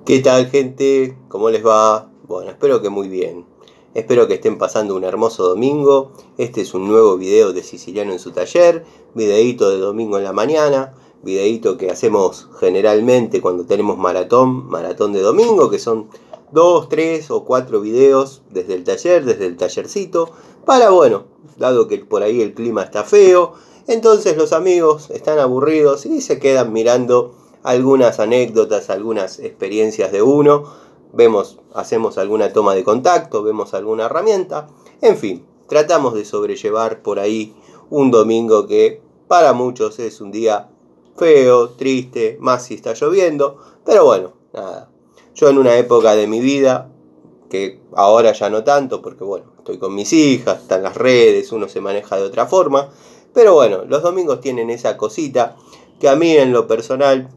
¿Qué tal, gente? ¿Cómo les va? Bueno, espero que muy bien. Espero que estén pasando un hermoso domingo. Este es un nuevo video de Siciliano en su taller. Videíto de domingo en la mañana. Videíto que hacemos generalmente cuando tenemos maratón de domingo, que son 2, 3 o 4 videos desde el taller, desde el tallercito. Bueno, dado que por ahí el clima está feo, entonces los amigos están aburridos y se quedan mirando algunas anécdotas, algunas experiencias de uno, hacemos alguna toma de contacto, vemos alguna herramienta, en fin, tratamos de sobrellevar por ahí un domingo que para muchos es un día feo, triste, más si está lloviendo, pero bueno, nada. Yo en una época de mi vida, que ahora ya no tanto, porque bueno, estoy con mis hijas, están las redes, uno se maneja de otra forma, pero bueno, los domingos tienen esa cosita que a mí en lo personal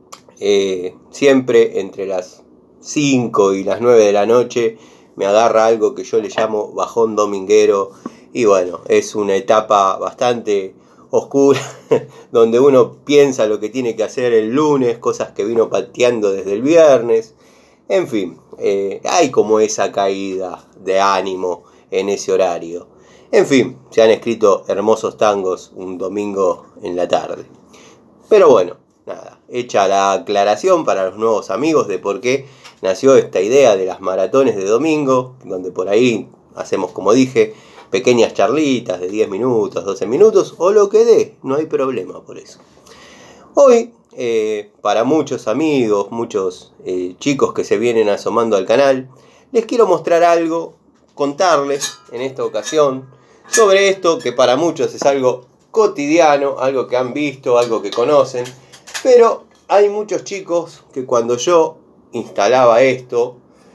siempre entre las 5 y las 9 de la noche me agarra algo que yo le llamo bajón dominguero, y bueno, es una etapa bastante oscura donde uno piensa lo que tiene que hacer el lunes, cosas que vino pateando desde el viernes, en fin, hay como esa caída de ánimo en ese horario. En fin, se han escrito hermosos tangos un domingo en la tarde. Pero bueno, nada, hecha la aclaración para los nuevos amigos de por qué nació esta idea de las maratones de domingo, donde por ahí hacemos, como dije, pequeñas charlitas de 10 minutos, 12 minutos, o lo que dé, no hay problema por eso. Hoy, para muchos amigos, muchos chicos que se vienen asomando al canal, les quiero mostrar algo, contarles en esta ocasión sobre esto que para muchos es algo cotidiano, algo que han visto, algo que conocen, pero hay muchos chicos que cuando yo instalaba esto,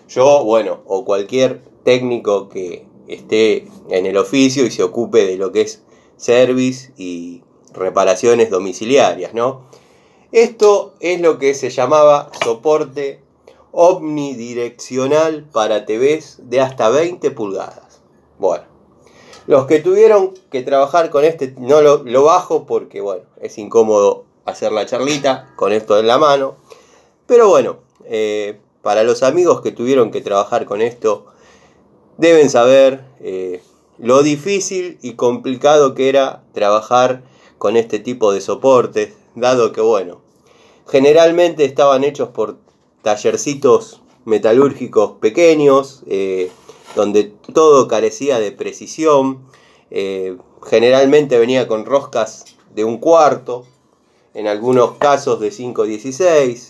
o cualquier técnico que esté en el oficio y se ocupe de lo que es service y reparaciones domiciliarias, ¿no? Esto es lo que se llamaba soporte omnidireccional para TVs de hasta 20 pulgadas. Bueno, los que tuvieron que trabajar con este, no lo bajo porque bueno, es incómodo hacer la charlita con esto en la mano. Pero bueno, para los amigos que tuvieron que trabajar con esto, deben saber lo difícil y complicado que era trabajar con este tipo de soportes, dado que bueno, generalmente estaban hechos por tallercitos metalúrgicos pequeños, donde todo carecía de precisión, generalmente venía con roscas de 1/4, en algunos casos de 5/16,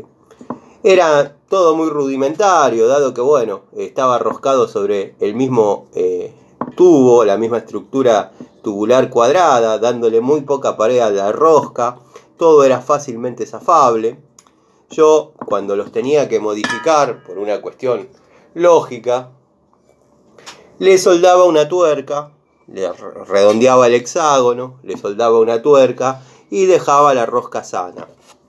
era todo muy rudimentario, dado que bueno, estaba roscado sobre el mismo tubo, la misma estructura tubular cuadrada, dándole muy poca pared a la rosca, todo era fácilmente zafable. Yo, cuando los tenía que modificar por una cuestión lógica, le soldaba una tuerca, le redondeaba el hexágono, le soldaba una tuerca y dejaba la rosca sana.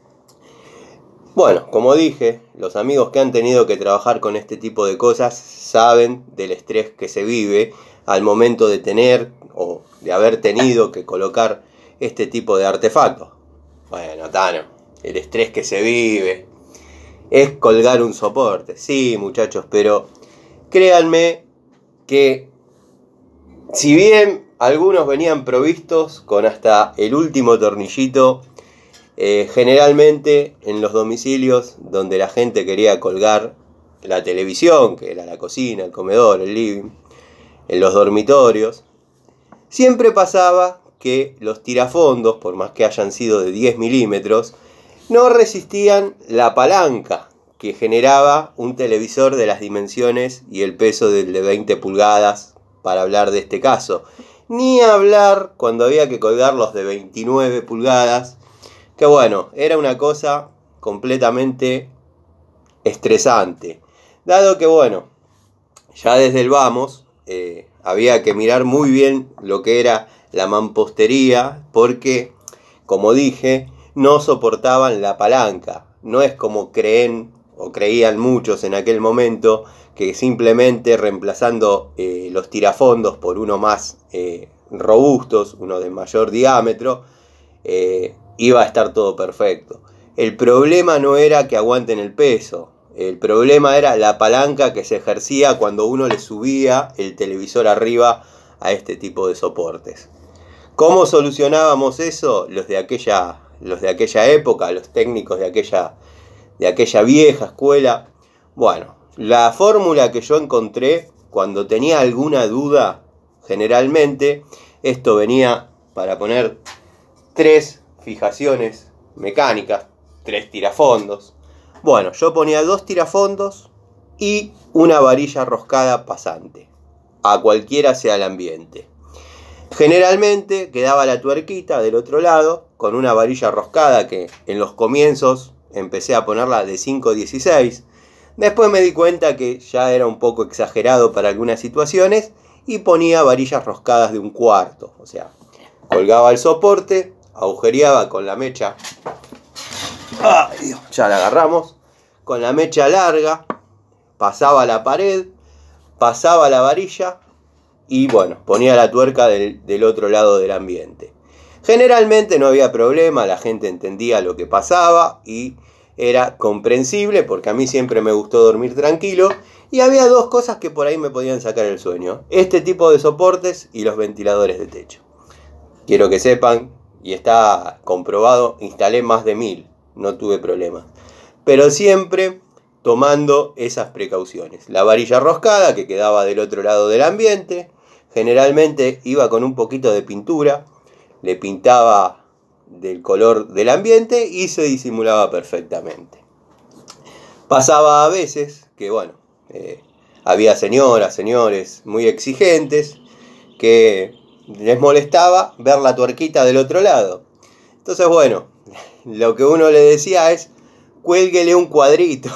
Bueno, como dije, los amigos que han tenido que trabajar con este tipo de cosas saben del estrés que se vive al momento de tener o de haber tenido que colocar este tipo de artefactos. Bueno, Tano, el estrés que se vive es colgar un soporte. Sí, muchachos, pero créanme que si bien algunos venían provistos con hasta el último tornillito, generalmente en los domicilios donde la gente quería colgar la televisión, que era la cocina, el comedor, el living, en los dormitorios, siempre pasaba que los tirafondos, por más que hayan sido de 10 milímetros, no resistían la palanca que generaba un televisor de las dimensiones y el peso del de 20 pulgadas, para hablar de este caso. Ni hablar cuando había que colgar los de 29 pulgadas, que bueno, era una cosa completamente estresante. Dado que bueno, ya desde el vamos, había que mirar muy bien lo que era la mampostería, porque, como dije, no soportaban la palanca. No es como creen o creían muchos en aquel momento, que simplemente reemplazando los tirafondos por uno más robustos, uno de mayor diámetro, iba a estar todo perfecto. El problema no era que aguanten el peso, El problema era la palanca que se ejercía cuando uno le subía el televisor arriba a este tipo de soportes. ¿Cómo solucionábamos eso? Los de aquella época, los técnicos de aquella vieja escuela. Bueno, la fórmula que yo encontré cuando tenía alguna duda, generalmente, esto venía para poner 3 fijaciones mecánicas, 3 tirafondos. Bueno, yo ponía 2 tirafondos y una varilla roscada pasante, a cualquiera sea el ambiente. Generalmente quedaba la tuerquita del otro lado con una varilla roscada que en los comienzos empecé a ponerla de 5/16. Después me di cuenta que ya era un poco exagerado para algunas situaciones y ponía varillas roscadas de 1/4. O sea, colgaba el soporte, agujereaba con la mecha. Ya la agarramos. Con la mecha larga, pasaba la pared, pasaba la varilla y bueno, ponía la tuerca del otro lado del ambiente. Generalmente no había problema, la gente entendía lo que pasaba y era comprensible porque a mí siempre me gustó dormir tranquilo y había 2 cosas que por ahí me podían sacar el sueño: este tipo de soportes y los ventiladores de techo. Quiero que sepan, y está comprobado, instalé más de 1000, no tuve problemas. Pero siempre tomando esas precauciones. La varilla roscada que quedaba del otro lado del ambiente, generalmente iba con un poquito de pintura, le pintaba del color del ambiente y se disimulaba perfectamente. Pasaba a veces que, bueno, había señoras, señores muy exigentes que les molestaba ver la tuerquita del otro lado. Entonces, bueno, lo que uno le decía es: cuélguele un cuadrito.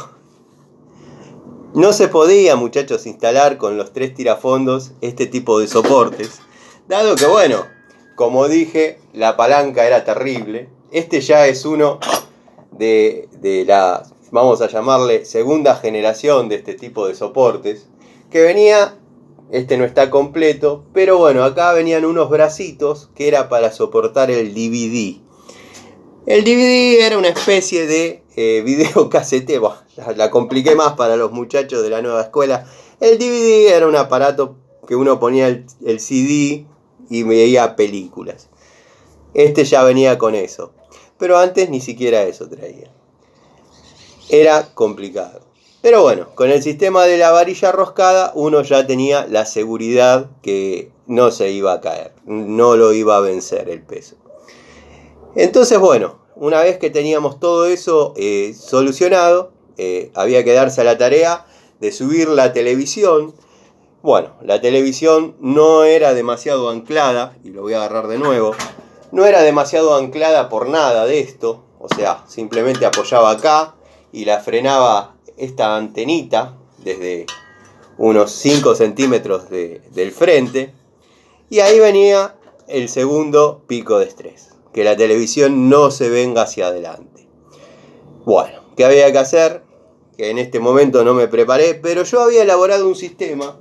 No se podía, muchachos, instalar con los 3 tirafondos este tipo de soportes, dado que, bueno, como dije, la palanca era terrible. Este ya es uno de la, vamos a llamarle, segunda generación de este tipo de soportes, que venía, este no está completo, pero bueno, acá venían unos bracitos que era para soportar el DVD. El DVD era una especie de videocasete. Bueno, la compliqué más para los muchachos de la nueva escuela. El DVD era un aparato que uno ponía el CD y veía películas. Este ya venía con eso, pero antes ni siquiera eso traía. Era complicado. Pero bueno, con el sistema de la varilla roscada uno ya tenía la seguridad que no se iba a caer, no lo iba a vencer el peso. Entonces, bueno, una vez que teníamos todo eso solucionado, había que darse a la tarea de subir la televisión. Bueno, la televisión no era demasiado anclada, y lo voy a agarrar de nuevo, no era demasiado anclada por nada de esto, o sea, simplemente apoyaba acá y la frenaba esta antenita desde unos 5 centímetros del frente, y ahí venía el segundo pico de estrés: que la televisión no se venga hacia adelante. Bueno, ¿qué había que hacer? Que en este momento no me preparé, pero yo había elaborado un sistema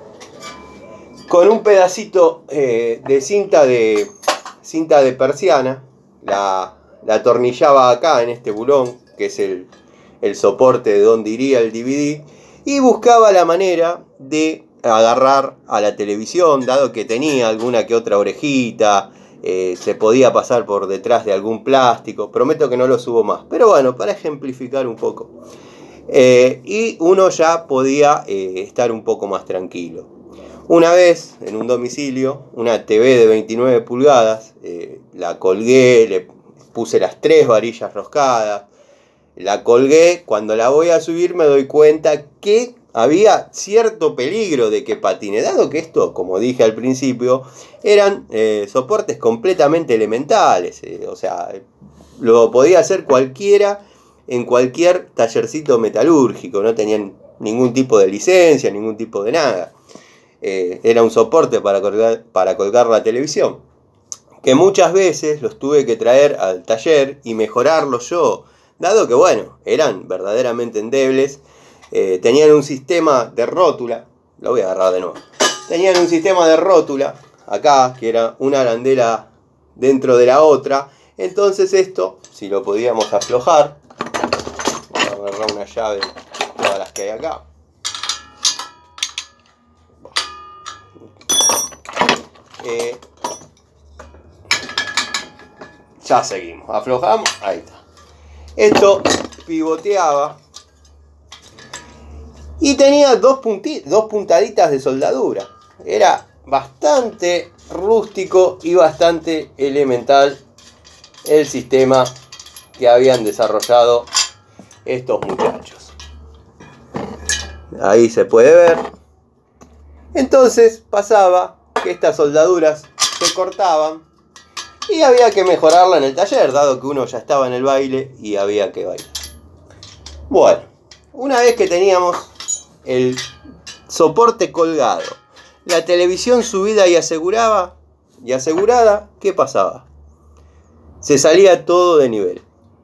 con un pedacito de cinta de persiana. La atornillaba acá en este bulón, que es el soporte de donde iría el DVD, y buscaba la manera de agarrar a la televisión, dado que tenía alguna que otra orejita. Se podía pasar por detrás de algún plástico. Prometo que no lo subo más, pero bueno, para ejemplificar un poco. Y uno ya podía estar un poco más tranquilo. Una vez en un domicilio, una TV de 29 pulgadas, la colgué, le puse las 3 varillas roscadas, la colgué. Cuando la voy a subir me doy cuenta que había cierto peligro de que patine, dado que esto, como dije al principio, eran soportes completamente elementales. O sea, lo podía hacer cualquiera en cualquier tallercito metalúrgico, no tenían ningún tipo de licencia, ningún tipo de nada. Era un soporte para colgar la televisión, que muchas veces los tuve que traer al taller y mejorarlos yo, dado que, bueno, eran verdaderamente endebles. Tenían un sistema de rótula, lo voy a agarrar de nuevo. Tenían un sistema de rótula acá, que era una arandela dentro de la otra. Entonces esto, si lo podíamos aflojar, vamos a agarrar una llave todas las que hay acá. Ya seguimos, aflojamos, ahí está. Esto pivoteaba y tenía dos puntaditas de soldadura. Era bastante rústico y bastante elemental el sistema que habían desarrollado estos muchachos. Ahí se puede ver. Entonces pasaba que estas soldaduras se cortaban y había que mejorarla en el taller, dado que uno ya estaba en el baile y había que bailar. Bueno, una vez que teníamos el soporte colgado, la televisión subida y asegurada, ¿qué pasaba? Se salía todo de nivel.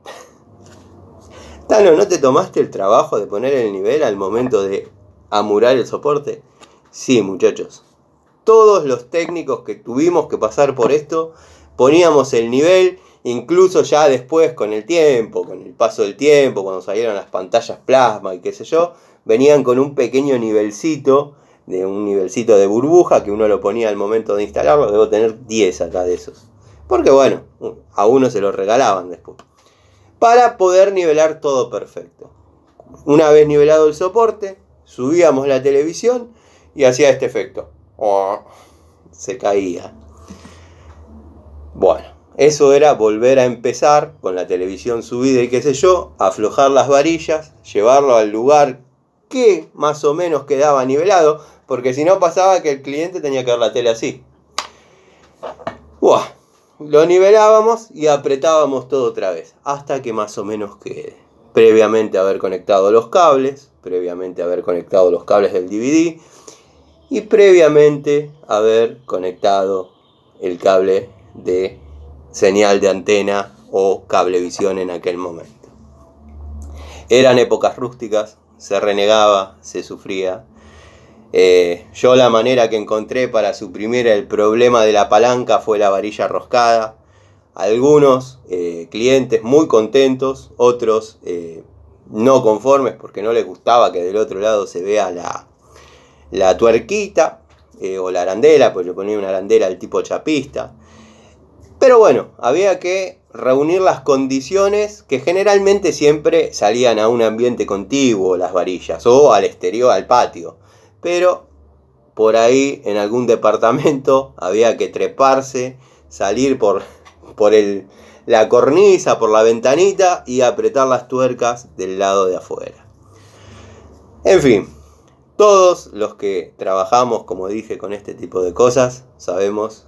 Tano, ¿no te tomaste el trabajo de poner el nivel al momento de amurar el soporte? Sí, muchachos. Todos los técnicos que tuvimos que pasar por esto, poníamos el nivel, incluso ya después con el tiempo, con el paso del tiempo, cuando salieron las pantallas plasma y qué sé yo, venían con un pequeño nivelcito, de burbuja, que uno lo ponía al momento de instalarlo. Debo tener 10 acá de esos. Porque bueno, a uno se lo regalaban después. Para poder nivelar todo perfecto. Una vez nivelado el soporte, subíamos la televisión y hacía este efecto. Se caía. Bueno, eso era volver a empezar con la televisión subida y qué sé yo, aflojar las varillas, llevarlo al lugar que más o menos quedaba nivelado, porque si no pasaba que el cliente tenía que ver la tele así. Buah. Lo nivelábamos y apretábamos todo otra vez, hasta que más o menos quede. Previamente haber conectado los cables, previamente haber conectado los cables del DVD y previamente haber conectado el cable de señal de antena o cablevisión en aquel momento. Eran épocas rústicas, se renegaba, se sufría. Yo la manera que encontré para suprimir el problema de la palanca fue la varilla roscada. Algunos clientes muy contentos, otros no conformes porque no les gustaba que del otro lado se vea la tuerquita o la arandela, pues le ponía una arandela al tipo chapista. Pero bueno, había que reunir las condiciones que generalmente siempre salían a un ambiente contiguo las varillas o al exterior, al patio. Pero por ahí en algún departamento había que treparse, salir por la cornisa, por la ventanita y apretar las tuercas del lado de afuera. En fin, todos los que trabajamos, como dije, con este tipo de cosas, sabemos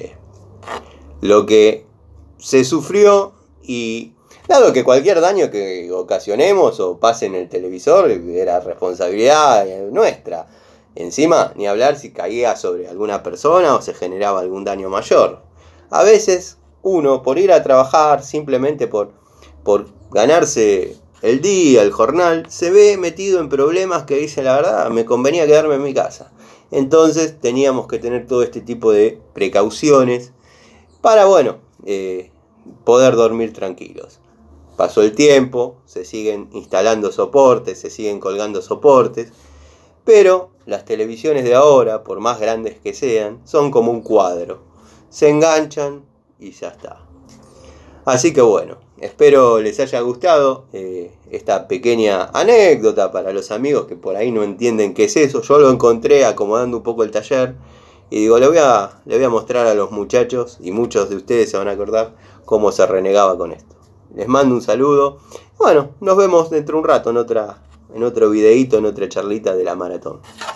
lo que se sufrió, y dado que cualquier daño que ocasionemos o pase en el televisor era responsabilidad nuestra. Encima, ni hablar si caía sobre alguna persona o se generaba algún daño mayor. A veces uno, por ir a trabajar, simplemente por ganarse el día, el jornal, se ve metido en problemas que dice la verdad, me convenía quedarme en mi casa. Entonces teníamos que tener todo este tipo de precauciones para, bueno, poder dormir tranquilos. Pasó el tiempo, se siguen instalando soportes, se siguen colgando soportes, pero las televisiones de ahora, por más grandes que sean, son como un cuadro. Se enganchan y ya está. Así que bueno, espero les haya gustado esta pequeña anécdota para los amigos que por ahí no entienden qué es eso. Yo lo encontré acomodando un poco el taller y digo, le voy a mostrar a los muchachos, y muchos de ustedes se van a acordar cómo se renegaba con esto. Les mando un saludo. Bueno, nos vemos dentro de un rato en otro videíto, en otra charlita de la maratón.